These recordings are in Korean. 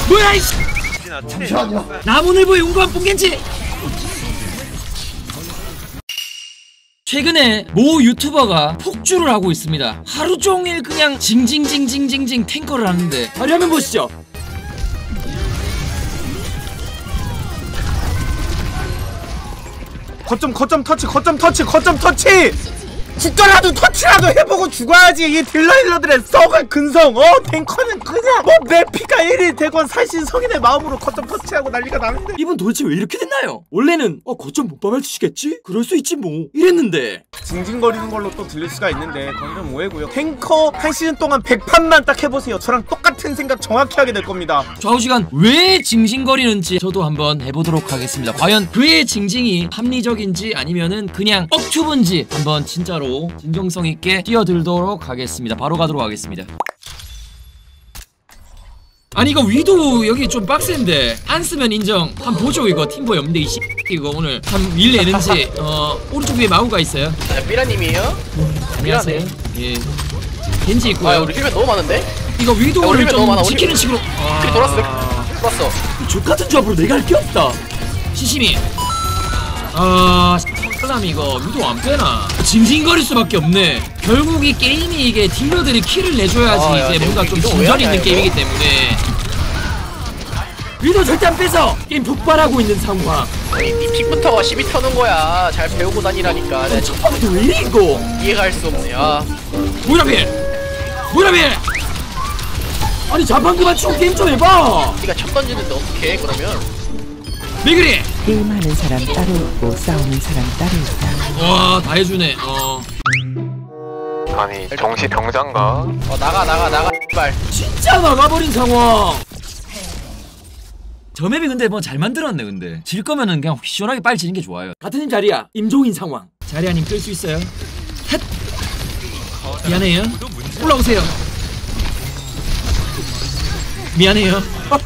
뭐야 이씨. 나무늘보의 운구한 뽕겐지. 최근에 모 유튜버가 폭주를 하고 있습니다. 하루 종일 그냥 징징징징징징 탱커를 하는데 화면 보시죠. 거점 터치 진짜라도 터치라도 해보고 죽어야지. 이 딜러들의 썩을 근성. 탱커는 그냥 내 피가 1이 되건 살신성인의 마음으로 거점 터치하고 난리가 나는데 이분 도대체 왜 이렇게 됐나요? 원래는 거점 못 밟아주시겠지? 그럴 수 있지 뭐 이랬는데 징징거리는 걸로 또 들릴 수가 있는데 그건 좀 오해고요. 탱커 한 시즌 동안 100판만 딱 해보세요. 저랑 똑같은 생각 정확히 하게 될 겁니다. 좌우시간 왜 징징거리는지 저도 한번 해보도록 하겠습니다. 과연 그의 징징이 합리적인지 아니면은 그냥 억튜브인지 한번 진짜로 진정성 있게 뛰어들도록 하겠습니다. 바로 가도록 하겠습니다. 아니 이거 위도 여기 좀 빡센데 안 쓰면 인정. 한번 보죠. 이거 팀보 없는데 이 이거 오늘 한 일 내는지. 오른쪽 위에 마우가 있어요. 삐라님이에요? 안녕하세요. 예. 겐지 있고요. 아 우리 힐맨 너무 많은데? 이거 위도를 좀 지키는 식으로. 그래 돌았어. 족같은 조합으로 내가 할 게 없다. 시시미. 클람 이거 위도 안 빼나? 징징거릴 수밖에 없네. 결국 이 게임이 이게 딜러들이 킬을 내줘야지 이제 뭔가 좀 진전이 있는 게임이기 때문에 위도 절대 안 빼서 게임 폭발하고 있는 상황. 아니 니 픽부터가 12 터는 거야. 잘 배우고 다니라니까. 첫 번부터 왜 이래 이거? 이해가 할 수 없네. 모이라빌! 아니 자판 그만 치고 게임 좀 해봐. 니가 첫 던지는데 어떡해 그러면? 미그리! 게임하는 사람 따로 있고 싸우는 사람 따로 있다. 와 다 해주네. 아니 정시 병장가? 나가 빨. 진짜 나가버린 상황. 저 맵이 근데 뭐 잘 만들었네. 근데 질 거면은 그냥 시원하게 빨리 지는 게 좋아요. 같은 팀 자리야 임종인 상황. 자리야님 끌 수 있어요? 헷! 미안해요. 올라오세요. 미안해요.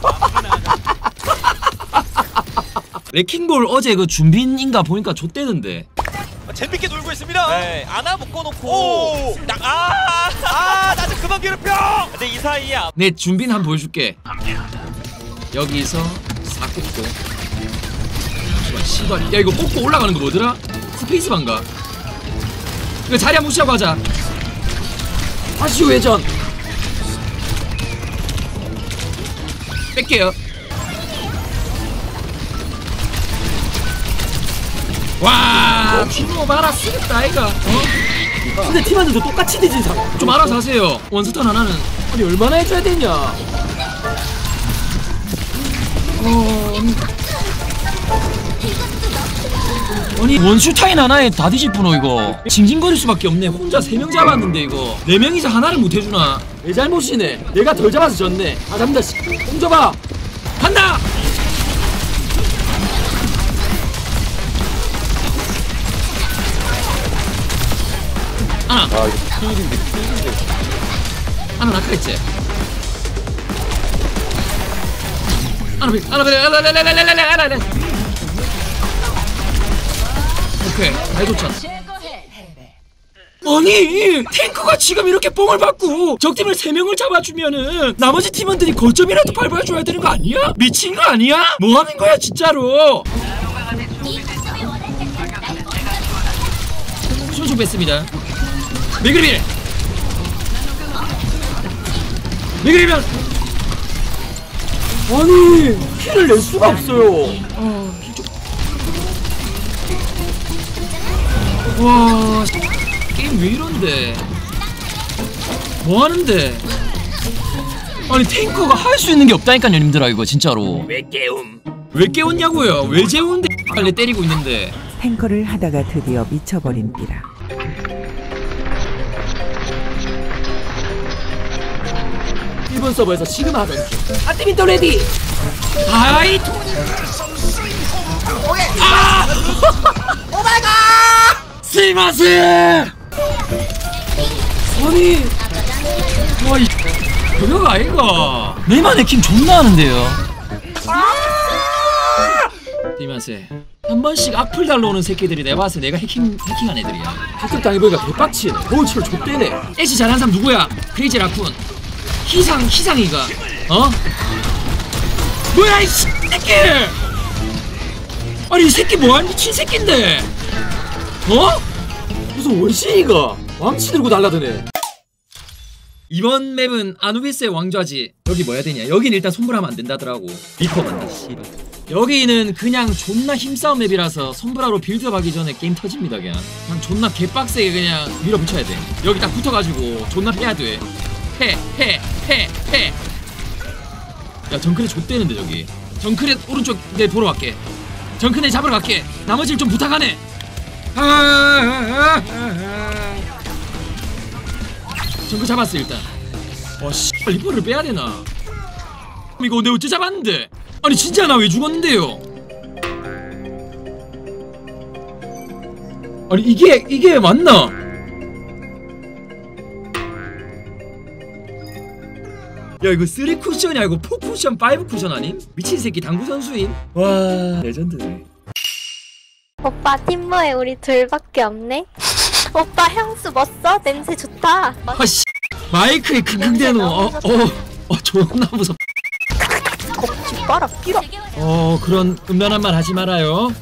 레킹볼 어제 그 준빈인가 보니까 좆대는데. 재밌게 놀고 있습니다. 네, 아나 묶어놓고. 나 좀 그만 괴롭혀. 근데 이 사이에 내 준빈 한번 보여줄게. 여기서 사쿠고. 씨발, 야 이거 뽑고 올라가는 거 뭐더라? 스페이스반가? 이거 자리야 무시하고 하자. 다시 회전. 뺄게요. 와, 팀워 봐라 쓰겠다 아이가. 근데 팀원들도 똑같이 되지. 좀 알아서 하세요. 원스턴 하나는 아니 얼마나 해줘야 되냐. 아니 원슈타인 하나에 다 뒤집으노 이거. 징징거릴 수밖에 없네. 혼자 3명 잡았는데 이거 4명이서 하나를 못 해주나. 내 잘못이네. 내가 덜 잡아서 졌네. 잡는다. 공 잡아. 간다. 하나 낙하했지? 하나 오케이 잘 좋잖아. 아니 탱크가 지금 이렇게 뽕을 받고 적팀을 3명을 잡아주면은 나머지 팀원들이 거점이라도 밟아줘야 되는 거 아니야? 미친 거 아니야? 뭐 하는 거야 진짜로. 손좀 뺐습니다. 미그리빌! 미그리빌! 아니 킬을 낼 수가 없어요. 와 게임 왜 이런데? 뭐 하는데? 아니 탱커가 할 수 있는 게 없다니까요 님들아. 이거 진짜로 왜 깨웠냐고요? 왜 재우는데 빨리 때리고 있는데. 탱커를 하다가 드디어 미쳐버린 삐라. 일본 서버에서 지금 하던 아티민터 레디. 아이 오마이갓 스미마세. 아니 와이 그거가 아닌가. 내만 해킹 존나 하는데요. 스미마세. 한 번씩 악플 달러오는 새끼들이 내가 봤을 때 내가 해킹한 애들이야. 학급 당해보니까 개빡치네. 보우치를 좆대네. 애쉬 잘하는 사람 누구야? 크레이지 라쿤. 희상이가 뭐야 이 새끼! 아니 이 새끼 뭐하는 미친 새끼인데? 어? 무슨 원신이가 왕치 들고 날라드네. 이번 맵은 아누비스의 왕좌지. 여기 뭐 해야 되냐? 여긴 일단 손불하면 안 된다더라고. 리퍼 간다 씨발. 여기는 그냥 존나 힘싸움 맵이라서 손불하로 빌드업 하기 전에 게임 터집니다. 그냥 존나 개빡세게 그냥 밀어붙여야 돼. 여기 딱 붙어가지고 존나 패야 돼. 패. 야 정크레 좆대는데 저기. 정크레 오른쪽 내 보러 갈게. 정크레 잡으러 갈게. 나머지를 좀 부탁하네. 정크 잡았어 일단. 씨발 리퍼를 빼야 되나? 이거 내가 어째 잡았는데? 아니 진짜 나 왜 죽었는데요? 아니 이게 맞나? 야 이거 3쿠션이 아니고 4쿠션 5쿠션 아님? 미친 새끼 당구 선수임? 와 레전드네. 오빠 팀모에 우리 둘밖에 없네. 오빠 향수 멋져? 냄새 좋다. 아씨 마이크에 킁킁대노. 존나 무섭. 겁지 빨아 끼라. 그런 음란한 말 하지 말아요.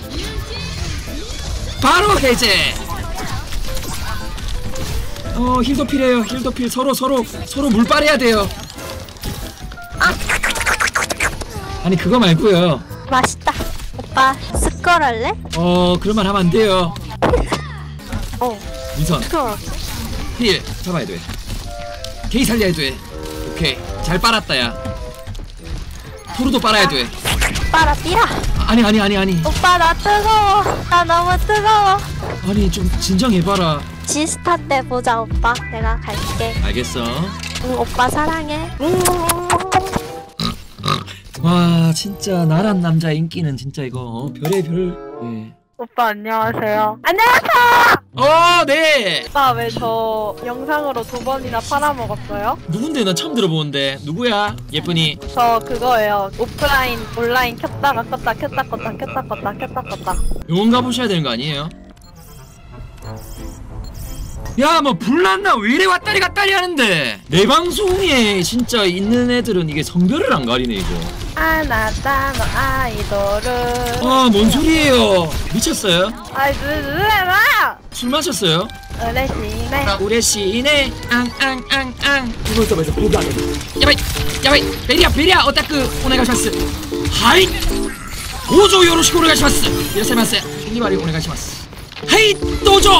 바로 해제. 힐도 필요해요. 힐도 필. 서로 물 빨아야 돼요. 아니 그거 말고요. 맛있다. 오빠 스컬 할래? 그런 말 하면 안 돼요. 민선 스컬. 힐 잡아야 돼. 게이 살려야 돼. 오케이 잘 빨았다 야. 토르도 빨아야 돼. 빨아 삐라. 아니. 오빠 나 뜨거워. 나 너무 뜨거워. 아니 좀 진정해봐라. 지스타 때 보자 오빠. 내가 갈게. 알겠어. 응 오빠 사랑해. 와 진짜 나란 남자 인기는 진짜 이거 별의 별. 예. 오빠 안녕하세요. 안녕하세요. 네. 오빠 왜 저 영상으로 2번이나 팔아먹었어요? 누군데? 나 처음 들어보는데. 누구야? 예쁜이. 저 그거예요. 오프라인 온라인 켰다가 껐다. 용원 가보셔야 되는 거 아니에요? 야 뭐 불났나? 왜 이래 왔다리 갔다리 하는데? 내 방송에 진짜 있는 애들은 이게 성별을 안 가리네 이거. 아나다 너 아이돌은 뭔 소리예요? 미쳤어요? 누나 술 마셨어요? 으레시네 우레시네 앙 이거 좀 해서 보기 안 해. 야바이 베리야 오타쿠 오네가시마스. 하이 도조 요로시쿠 오네가시마스. 이라시마스. 힐리바리 오네가시마스. 하이 도조.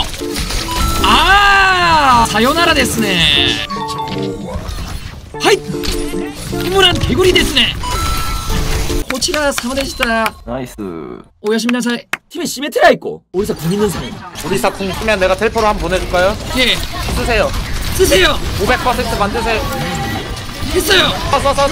사요나라 데스네. 하이 이문한 개구리 데스네. 코치라 사모데시다. 나이스. 오야시미나사이. 팀에 시메트라 있고 오리사 궁 있는 사람. 우리사 궁 쓰면 내가 텔포로 한번 보내줄까요? 예 쓰세요. 쓰세요. 500% 만드세요. 했어요. 써서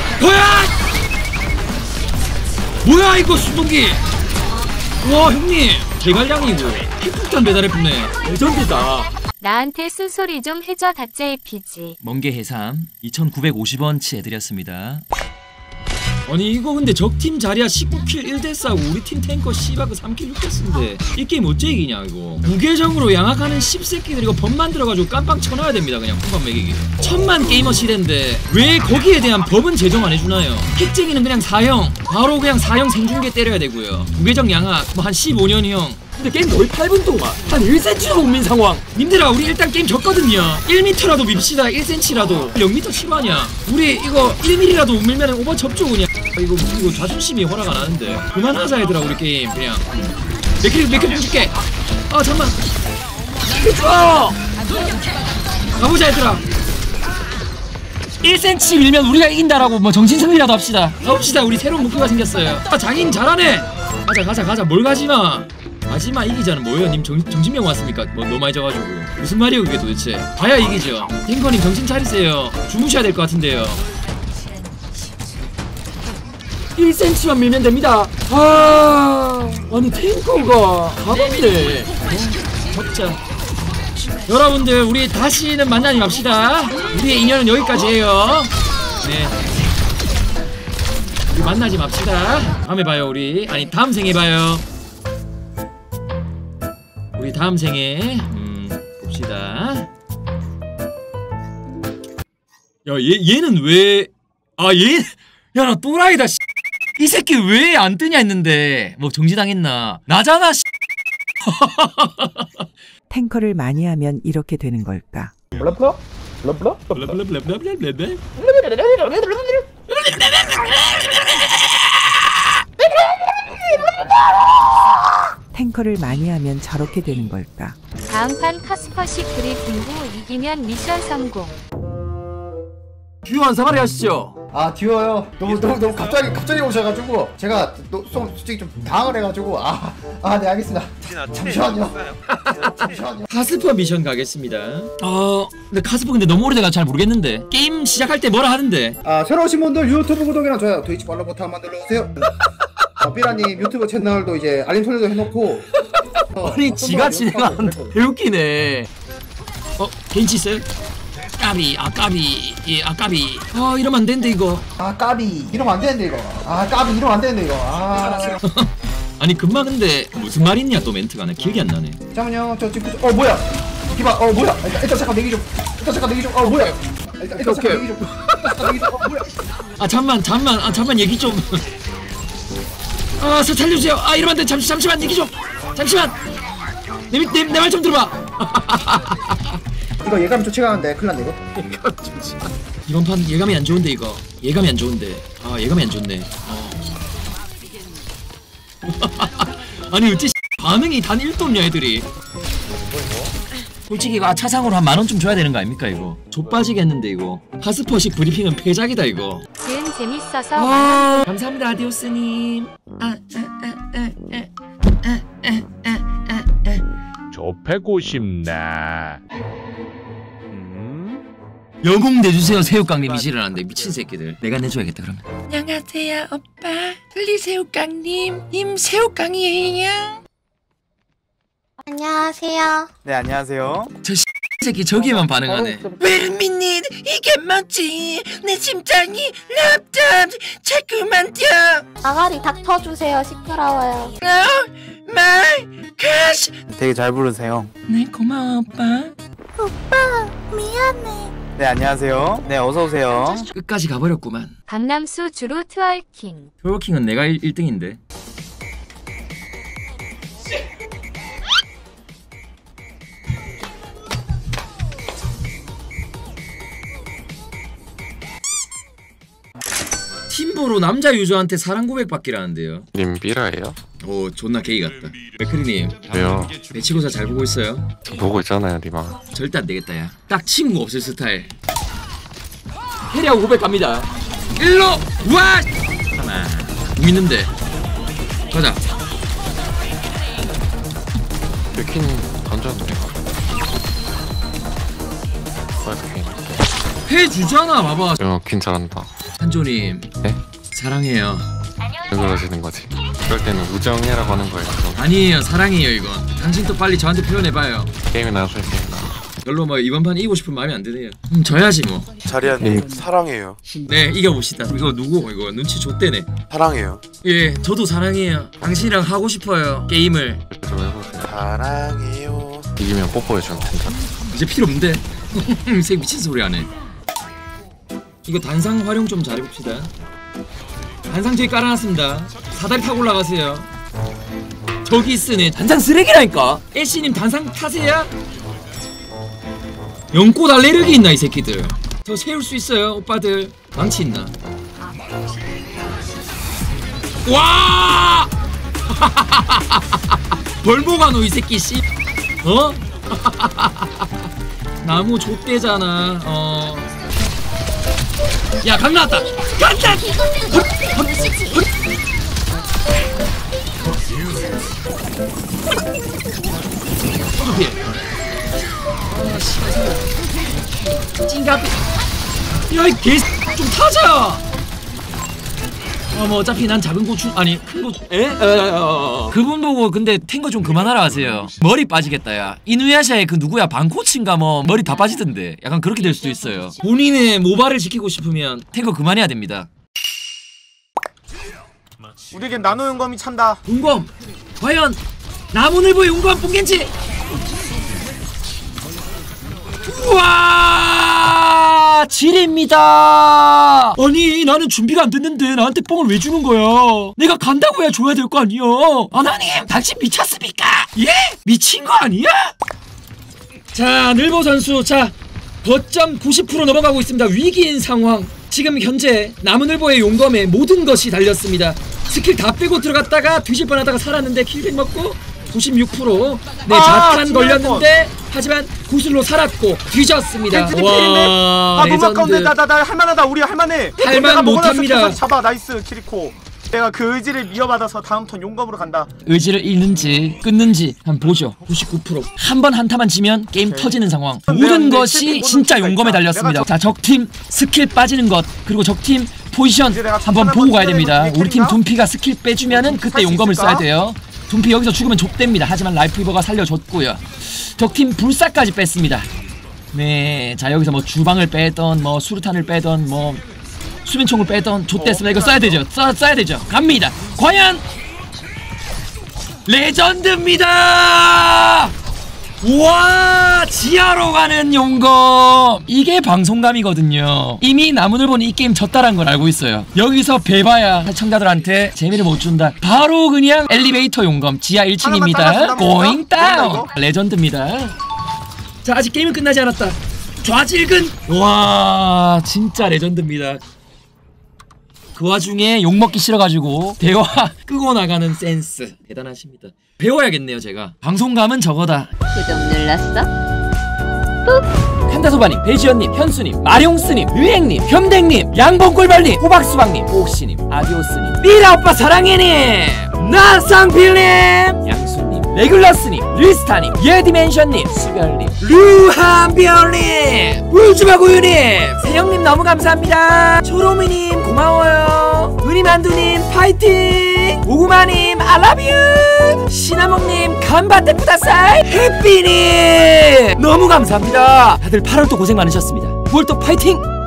뭐야 이거 수동기. 와 형님 대관량이고 핵폭탄 배달해프네. 레전드다. 나한테 쓴소리 좀 해줘 다짜의 피지. 먼게 해삼 2,950원치 해드렸습니다. 아니 이거 근데 적팀 자리야 19킬 1대싸고 우리 팀 탱커 씨바그 3킬 6대스인데 이 게임 어째 이기냐 이거. 무계정으로 양악하는 10새끼들 이거 법 만들어가지고 깜빵 쳐놔야 됩니다. 그냥 풍밥 매기기. 1000만 게이머 시대인데 왜 거기에 대한 법은 제정 안 해주나요? 핵쟁이는 그냥 4형 바로 그냥 4형 생중계 때려야 되고요. 무계정 양악 뭐 한 15년형. 근데 게임 거의 8분 동안 한 1cm도 못 민 상황. 님들아 우리 일단 게임 졌거든요. 1m라도 밉시다. 1cm라도 0m 실화냐. 우리 이거 1mm라도 못 밀면 오버 접죠 그냥. 이거 자존심이 허락 안 하는데 그만하자 얘들아 우리 게임 그냥. 몇 킬 줄게. 잠깐만. 좋아. 가보자 얘들아. 1cm 밀면 우리가 이긴다라고 뭐 정신승리라도 합시다. 가봅시다. 우리 새로운 목표가 생겼어요. 장인 잘하네. 가자. 뭘 가지마. 마지막 이기자는 뭐예요? 님 정신병 왔습니까? 뭐 너무 많이 져가지고 무슨 말이에요 그게 도대체. 봐야 이기죠. 탱커님 정신 차리세요. 주무셔야 될 것 같은데요. 1cm만 밀면 됩니다. 아니 탱커가 가본데. 적자. 여러분들 우리 다시는 만나지 맙시다. 우리의 인연은 여기까지예요. 네. 우리 만나지 맙시다. 다음에 봐요 우리. 아니 다음 생에 봐요. 우리 다음 생에 봅시다. 야 얘는 왜 얘 야 나 또라이다 씨. 이 새끼 왜 안 뜨냐 했는데 뭐 정지당했나. 나잖아 씨. 탱커를 많이 하면 이렇게 되는 걸까? 탱커를 많이 하면 저렇게 되는 걸까? 다음판 카스퍼식 브리핑 후 이기면 미션 성공. 듀오 한 사마리 하시죠. 아 듀오요. 너무 갑자기 오셔가지고 제가 솔직히 좀 당황을 해가지고 네 알겠습니다. 잠시만요. 카스퍼 미션 가겠습니다. 근데 카스퍼 근데 너무 오래돼가 잘 모르겠는데 게임 시작할 때 뭐라 하는데. 새로 오신 분들 유튜브 구독이랑 좋아요, 트위치 팔로우 버튼 만들어 주세요. 삐라님 유튜브 채널도 이제 알림 설정도 해놓고. 아니 지가 진행하는데 개웃기네. 겐치 있어요? 까비 까비 까비. 이러면 안 되는데 이거. 까비 이러면 안 되는데 이거. 까비 이러면 안 되는데 이거. 아니 금방 근데 무슨 말 있냐 또 멘트가 나 기억이 안 나네. 잠깐만요. 저 지금 뭐야? 기바 뭐야? 일단 잠깐 내기 좀. 뭐야? 일단 잠깐 내기 좀. 뭐야? 잠만 얘기 좀. 살려주세요. 이러면 안 돼. 잠시만 얘기 좀. 잠시만. 내 말 좀 들어봐. 이거 예감 조치가는데 큰일 났네 이거. 예감 조치. 이번 판 예감이 안 좋은데 이거. 예감이 안 좋은데. 예감이 안 좋네. 아니 어째 반응이 단 1도냐 애들이. 솔직히 이거 차상으로 한 10,000원 좀 줘야 되는 거 아닙니까 이거. 좆빠지겠는데 이거. 카스퍼식 브리핑은 패작이다 이거. 지은 재밌어서 감사합니다 아디오스님. 좁히고 싶네. 영웅 내주세요 새우깡님 이지랄한데 미친 새끼들. 내가 내줘야겠다 그러면. 안녕하세요 오빠 틀리새우깡님. 님 새우깡이에요. 안녕하세요. 네 안녕하세요. 저 새끼 저기만 반응하네. 웰민닛 이게 뭐지? 내 심장이 랍답 자꾸만 뛰어. 아가리 닥터주세요. 시끄러워요. 마이 가시. 되게 잘 부르세요. 네 고마워 오빠. 오빠 미안해. 네 안녕하세요. 네 어서 오세요. 끝까지 가버렸구만. 박남수 주로 트월킹. 트월킹은 내가 1등인데. 팀보로 남자 유저한테 사랑 고백 받기라는데요. 님 삐라예요? 오 존나 게이 같다. 맥크리님 왜요? 배치고사 잘 보고 있어요? 보고 있잖아요 니마. 절대 안 되겠다 야. 딱 친구 없을 스타일. 해리하고 고백 갑니다. 일로 와. 잠깐만 믿는데 가자. 퀸 던졌는데. 해주잖아 봐봐. 퀸 잘한다. 한조님 네? 사랑해요. 왜 그러시는 거지? 그럴 때는 우정이라고 하는 거예요. 아니에요 사랑해요 이건. 당신도 빨리 저한테 표현해봐요. 게임이나 하세요 게임이나. 별로 뭐 이번 판 이기고 싶은 마음이 안 드네요. 져야지 뭐. 자리아님 사랑해요. 네 이겨봅시다. 이거 누구 이거 눈치 줬대네. 사랑해요. 예 저도 사랑해요. 당신이랑 하고 싶어요 게임을. 좀 해보세요. 사랑해요. 이기면 뽀뽀해주면 된다. 이제 필요 없는데. 이 새끼 미친 소리 하네. 이거 단상 활용 좀 잘해봅시다. 단상 저기 깔아놨습니다. 사다리 타고 올라가세요. 저기 있으네. 단상 쓰레기라니까. 애쉬님 단상 타세요. 연꽃 알레르기 있나 이 새끼들. 저 세울 수 있어요 오빠들. 망치 있나. 와 벌보가노 이 새끼 씨. 나무 좆대잖아. 야 강 나왔다. 간다. 찡가비. 야이 개 좀 타자. 뭐 어차피 난 작은 고추 아니 큰 고추. 그분 보고 근데 탱거 좀 그만하라 하세요. 머리 빠지겠다 야. 이누야샤의 그 누구야 방코치인가 뭐 머리 다 빠지던데. 약간 그렇게 될 수도 있어요. 본인의 모발을 지키고 싶으면 탱거 그만해야 됩니다. 우리에겐 나노 용검이 찬다. 용검 과연 나무늘보의 용검 뽕겐지. 우와 와 지립니다. 아니 나는 준비가 안 됐는데 나한테 뽕을 왜 주는 거야? 내가 간다고 해야 줘야 될 거 아니야. 아나님 당신 미쳤습니까? 예? 미친 거 아니야? 자 늘보 선수 자 거점 90% 넘어가고 있습니다. 위기인 상황. 지금 현재 나무늘보의 용검에 모든 것이 달렸습니다. 스킬 다 빼고 들어갔다가 뒤질 뻔하다가 살았는데 킬백 먹고 96%. 네 자탄 걸렸는데 하지만 구슬로 살았고 뒤졌습니다. 와 너무 아까운데 나 할만하다. 우리 할만해. 할만 못합니다. 잡아 나이스 키리코. 내가 그 의지를 이어받아서 다음 턴 용검으로 간다. 의지를 잃는지 끊는지 한번 보죠. 99%. 한 번 한타만 지면 게임 터지는 상황. 모든 것이 진짜 용검에 달렸습니다. 자 적팀 스킬 빠지는 것 그리고 적팀 포지션 한번 보고 가야 됩니다. 우리 팀 둠피가 스킬 빼주면은 그때 용검을 써야 돼요. 둠피 여기서 죽으면 족됩니다. 하지만 라이프리버가 살려줬고요. 적팀 불사까지 뺐습니다. 네, 자 여기서 뭐 주방을 빼던 뭐 수류탄을 빼던 뭐 수면총을 빼던 좆됐습니다. 이거 써야 되죠. 써야 되죠. 갑니다. 과연 레전드입니다. 우와 지하로 가는 용검. 이게 방송감이거든요. 이미 나무늘보는 이 게임 졌다란 걸 알고 있어요. 여기서 배봐야 시청자들한테 재미를 못 준다. 바로 그냥 엘리베이터 용검 지하 1층입니다. 고잉 다운. 레전드입니다. 자 아직 게임은 끝나지 않았다. 좌질근. 와 진짜 레전드입니다. 그 와중에 욕먹기 싫어가지고 대화 끄고 나가는 센스 대단하십니다. 배워야겠네요 제가. 방송감은 저거다. 구독 눌렀어? 칸다소바님, 배지연님, 현수님, 마룡스님, 유행님, 현댕님, 양봉꿀발님, 호박수박님, 옥시님, 아디오스님, 삐라오빠 사랑해님, 나상필님, 양수님, 레귤러스님, 리스타님, 예디멘션님, 수별님, 루한별님, 울주바구유님, 세영님 너무 감사합니다. 초로미님 고마워요. 은희만두님 파이팅. 오구마님 알라뷰. 시나몬님 간바테 쿠다사이. 해피님 너무 감사합니다. 다들 8월도 고생 많으셨습니다. 9월도 파이팅.